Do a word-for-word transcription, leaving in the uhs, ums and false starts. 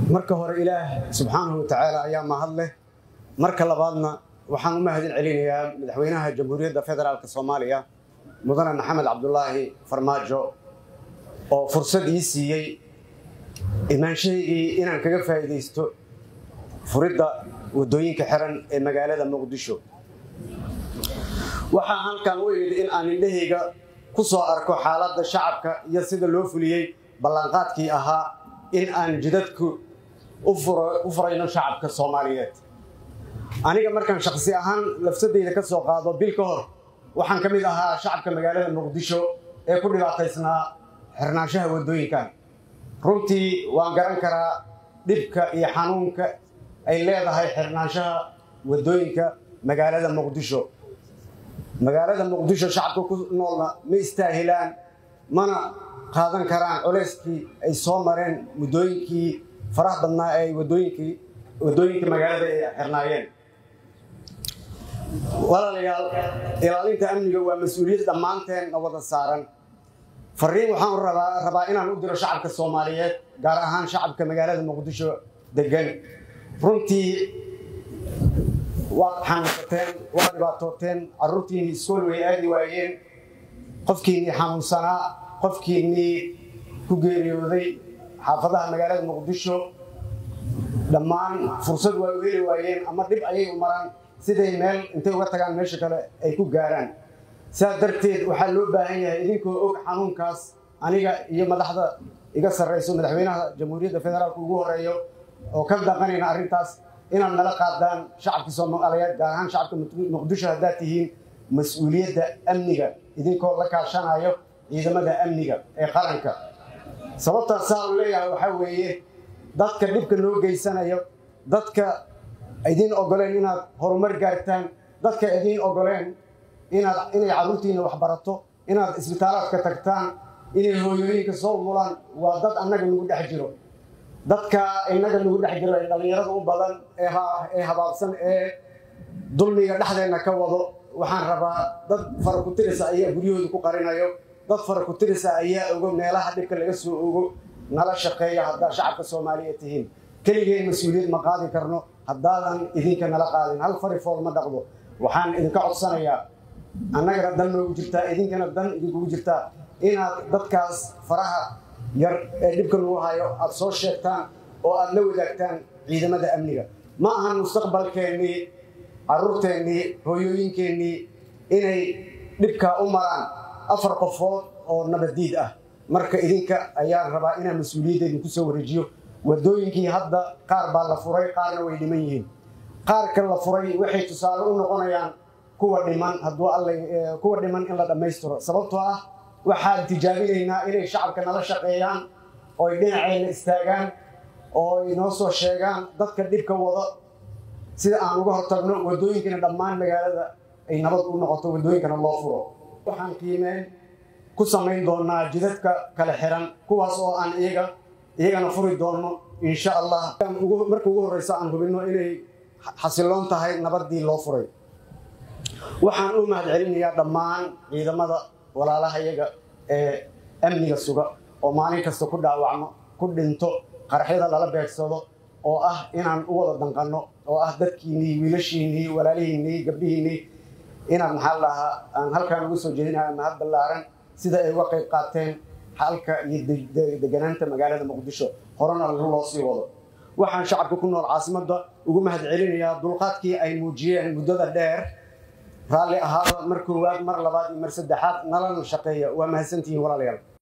marka hore ilaah subxaanahu wa tacaala ayaa mahad leh marka labaadna waxaan u mahadin celinayaa madaxweynaha jamhuuriyadda federaalka Soomaaliya mudane maxamed cabdullaahi farmaajo oo fursad ii siiyay imaanshaygii inaan kaga faa'iideysto furidda wadooyinka xiran ee magaalada Muqdisho waxaan halkan u yimid in aan indhahayga ku soo arko xaaladda shacabka iyo sida loo fuliyay ballanqaadkii ahaa in aan jidadku u furayno shacabka Soomaaliyeed aniga markaan shakhsi ahaan lafsadeyda ka soo qaado bil ka hor waxaan kamid ahaa shacabka magaalada Muqdisho ee ku dhibaataysnaa xirnaanshaha wadooyinkan runtii waan garan karaa dhibka iyo xanuunka ay leedahay xirnaanshaha wadooyinka magaalada Muqdisho magaalada Muqdisho shacabka ku noolna ma istaahilaan mana qaadan karaan culeyskii ay soo mareen mudooyinkii faraha badnaa ay wadooyinkii wadooyinka magaalada ay xirnaayeen walaalayaal ilaalinta amniga waa mas'uuliyad dhammaanteen wada saaran fariin waxaan rabaa rabaa inaan u diro shacabka Soomaaliyeed gaar ahaan shacabka magaalada Muqdisho degan runtii waa xanuunsateen waa dhibaatooteen carruurtiinii iskool way aadi waayeen qofkiinii xanuunsanaa qofkiinii ku geeriyooday xaafadaha magaalada Muqdisho dhammaan fursad way u heli waayeen ama dhib ayay u maraan siday meel intay uga tagaan meesha kale ay ku gaaraan sidaa darteed waxaa loo baahan yahay idinkoo og xanuunkaas aniga iyo madaxda iga sarreyso madaxweynaha jamhuuriyadda federaalka ugu horeeyo oo ka dhaqanayna arrintaas inaan nala qaadaan shacabka Soomaaliyeed gaar ahaan shacabka Muqdisho haddaad tihiin mas'uuliyadda amniga idinkoo la kaashanayo ciidamada amniga ee qaranka sababtaas saa u leeyahay waxaa weeye dadka dhibka loo geysanayo dadka idin ogoleen inaad horumar gaartaan dadka idin ogoleen inaad inay carruurtiina wax barato inaad isbitaaladka tagtaan inay hooyooyinka soo umulaan waa dad annaga nagu dhex jiro dadka inaga nagu dhex jiro ee dhalinyarada u badan ee ee habaabsan ee dulmiga dhexdeena ka wado waxaan rabaa dad fara ku tirisa ayaa guryahooda ku qarinayo dad fara ku tirisa ayaa ogo meelaha dhibka laga soo ogo nala shaqeeya haddaa shacabka Soomaaliyeed tihiin keligeen mas'uuliyad ma qaadi karno haddaadan idinka nala qaadin hal fari fool ma dhaqdo waxaan idinka codsanayaa annagana dan noogu jirtaa idinkana dan idinkugu jirtaa inaad dadkaas faraha yar ee dhibka lagu hayo aad soo sheegtaan oo aad la wadaagtaan ciidamada amniga ma ahan mustaqbalkeennii carruurteennii hooyooyinkeennii inay dhibka u maraan afar qofood oo nabadiid ah marka idinka ayaan rabaa inaan mas'uuliyaddeedin ku soo wareejiyo wadooyinkii hadda qaar baa la furay qaarna way dhiman yihiin qaarka la furay waxay tusaale u noqonayaan kuwa dhiman hadduu alla kuwa dhiman in la dhammaystiro sababtoo ah waxaan tijaabinaynaa inay shacabka nala shaqeeyaan oo ay dhinacayna istaagaan oo ay noo soo sheegaan dadka dhibka wada sida aan uga hortagno wadooyinkana dhammaan magaalada ay nabad u noqoto wadooyinkana loo furo waxaan qiimeyn ku samayn doonaa jidadka kala xiran kuwaas oo aan iyaga iyagana furi doono insha Allah marka ugu horeysa aan hubino inay xasiloon tahay nabadii loo furay waxaan u mahad celinayaa dhammaan ciidamada walaalaha iyaga ee amniga suga oo maalin kasta ku dhaawacno ku dhinto qarxida lala beegsado oo ah inaan u wada danqano oo ah dadkiinii wiilashiinii walaalihiinii gabdhihiinii inaan maxaa lahaa aan halkaan ugu soo jeedinayo mahad ballaaran sida ay uga qayb qaateen halka iyo deganaanta magaalada Muqdisho horena loo sii wado waxaan shacabka ku nool caasimadda ugu mahad celinayaa dulqaadkii ay muujiyeen muddada dheer raalli ahaada mar koowaad mar labaad iyo mar saddexaad nala shaqeeya waa mahadsantihiin walaalayaal